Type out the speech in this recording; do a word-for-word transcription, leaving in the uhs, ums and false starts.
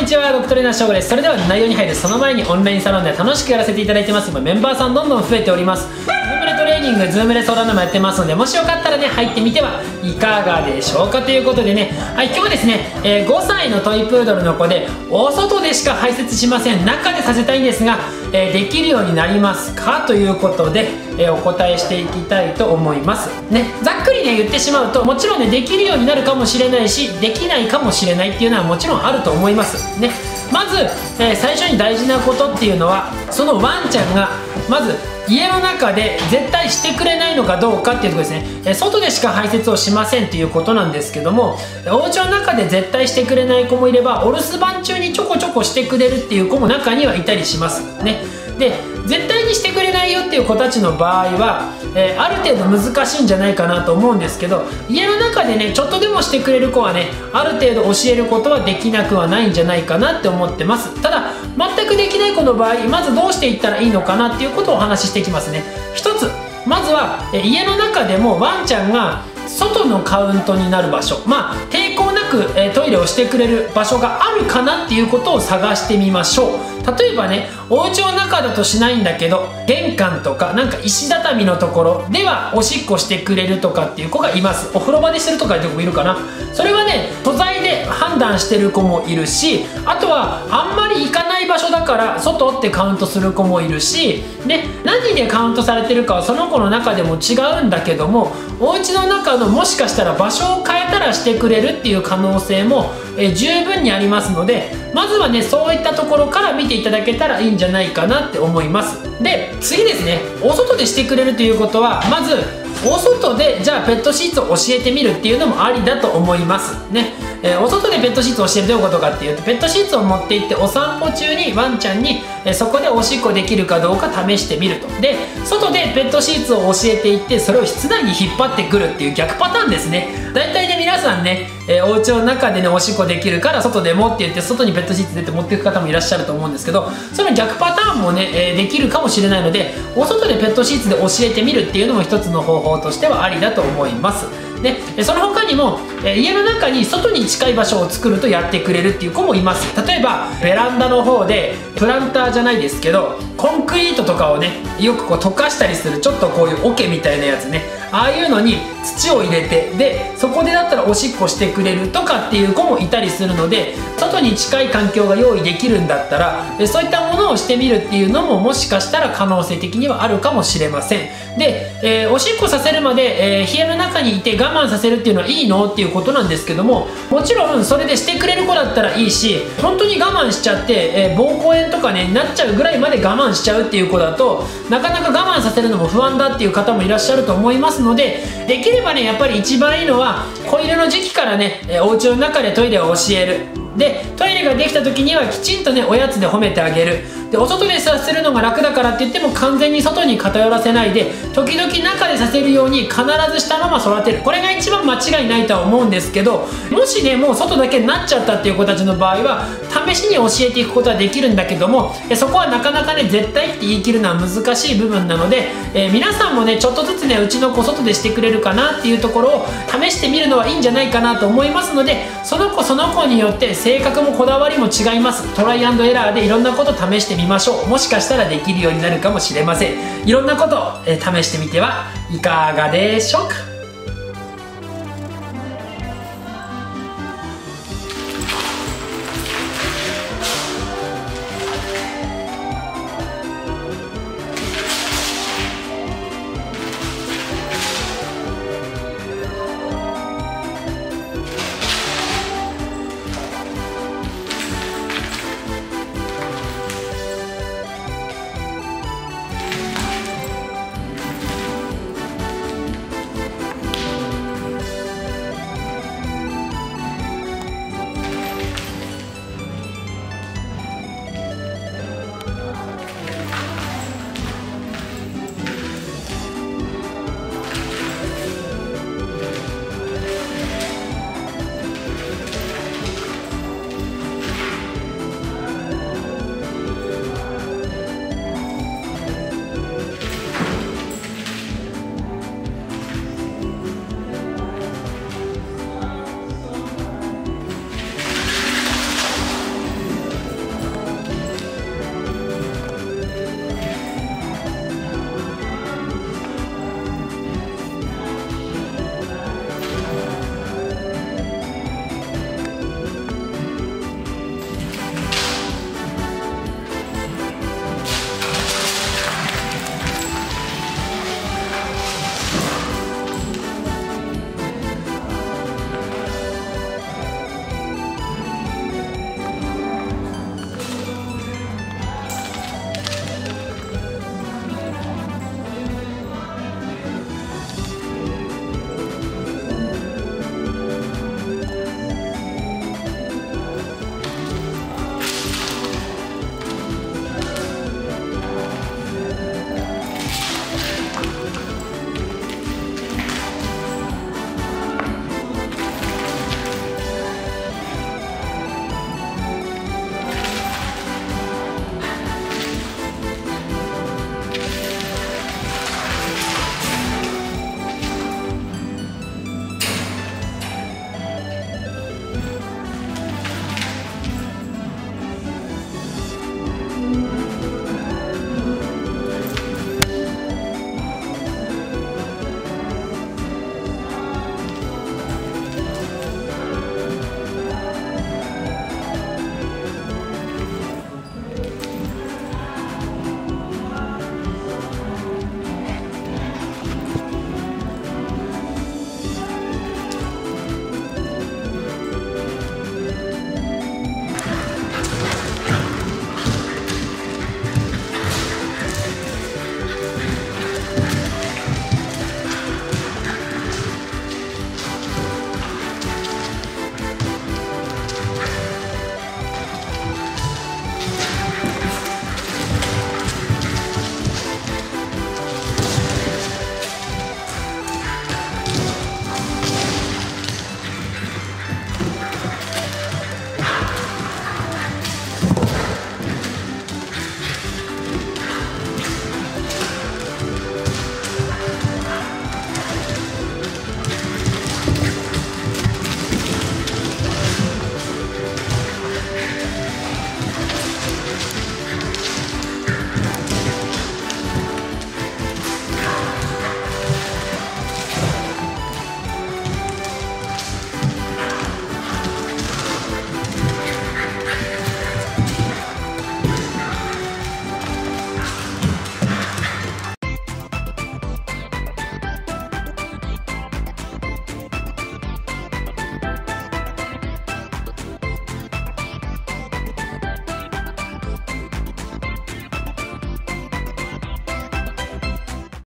ちは、ドクトレナショーです。それでは内容に入るその前に、オンラインサロンで楽しくやらせていただいてます。今メンバーさんどんどん増えております。ズームでトレーニング、ズームで相談でもやってますので、もしよかったらね入ってみてはいかがでしょうかということでね、はい、今日はですね、えー、ごさいのトイプードルの子で、お外でしか排泄しません、中でさせたいんですが、えー、できるようになりますかということで、えー、お答えしていきたいと思いますね。ざっくりね言ってしまうと、もちろんねできるようになるかもしれないし、できないかもしれないっていうのはもちろんあると思いますね。まず、えー、最初に大事なことっていうのは、そのワンちゃんがまず家の中で絶対してくれないのかどうかっていうところですね。えー、外でしか排泄をしませんっていうことなんですけども、お家の中で絶対してくれない子もいれば、お留守番中にちょこちょこしてくれるっていう子も中にはいたりしますね。で、絶対にしてくれないよっていう子たちの場合は、えー、ある程度難しいんじゃないかなと思うんですけど、家の中でねちょっとでもしてくれる子はね、ある程度教えることはできなくはないんじゃないかなって思ってます。ただ全くできない子の場合、まずどうしていったらいいのかなっていうことをお話ししていきますね。一つ、まずは、えー、家の中でもワンちゃんが外のカウントになる場所、まあ抵抗なく、えー、トイレをしてくれる場所があるかなっていうことを探してみましょう。例えばね、お家の中だとしないんだけど、玄関とかなんか石畳のところではおしっこしてくれるとかっていう子がいます。お風呂場でしてるとかいう子もいるかな。それはね素材で判断してる子もいるし、あとはあんまり行かない場所だから外ってカウントする子もいるし、ね、何でカウントされてるかはその子の中でも違うんだけども、お家の中のもしかしたら場所を変えたらしてくれるっていう可能性もえ十分にありますので、まずはねそういったところから見ていただけたらいいんじゃないかなって思います。で、次ですね、お外でしてくれるということは、まずお外でじゃあペットシーツを教えてみるっていうのもありだと思いますね。えー、お外でペットシーツを教えるどういうことかっていうと、ペットシーツを持って行ってお散歩中にワンちゃんに、えー、そこでおしっこできるかどうか試してみると。で、外でペットシーツを教えていって、それを室内に引っ張ってくるっていう逆パターンですね。だいたいね皆さんね、えー、お家の中でねおしっこできるから外でもって言って、外にペットシーツ出て持っていく方もいらっしゃると思うんですけど、その逆パターンもね、えー、できるかもしれないので、お外でペットシーツで教えてみるっていうのも一つの方法としてはありだと思います。で、その他にも、えー、家の中に外に近い場所を作るとやってくれるっていう子もいます。例えばベランダの方でプランターじゃないですけど、コンクリートとかをねよくこう溶かしたりする、ちょっとこういう桶みたいなやつね、ああいうのに土を入れて、でそこでだったらおしっこしてくれるとかっていう子もいたりするので、外に近い環境が用意できるんだったら、そういったものをしてみるっていうのももしかしたら可能性的にはあるかもしれません。で、えー、おしっこさせるまで、えー、部屋の中にいて我慢させるっていうのはいいのっていうことなんですけども、もちろんそれでしてくれる子だったらいいし、本当に我慢しちゃって、えー、膀胱炎とかねなっちゃうぐらいまで我慢しちゃうっていう子だと、なかなか我慢させるのも不安だっていう方もいらっしゃると思いますので、できればねやっぱり一番いいのは子入れの時期からね、えー、お家の中でトイレを教える。でトイレができた時にはきちんとねおやつで褒めてあげる。で、お外でさせるのが楽だからって言っても完全に外に偏らせないで、時々中でさせるように必ずしたまま育てる。これが一番間違いないとは思うんですけど、もしねもう外だけになっちゃったっていう子たちの場合は試しに教えていくことはできるんだけども、そこはなかなかね絶対って言い切るのは難しい部分なので、えー、皆さんもねちょっとずつねうちの子外でしてくれるかなっていうところを試してみるのはいいんじゃないかなと思いますので、その子その子によって性格もこだわりも違います。トライアンドエラーでいろんなこと試してみましょう。もしかしたらできるようになるかもしれません。いろんなことを、えー、試してみてはいかがでしょうか。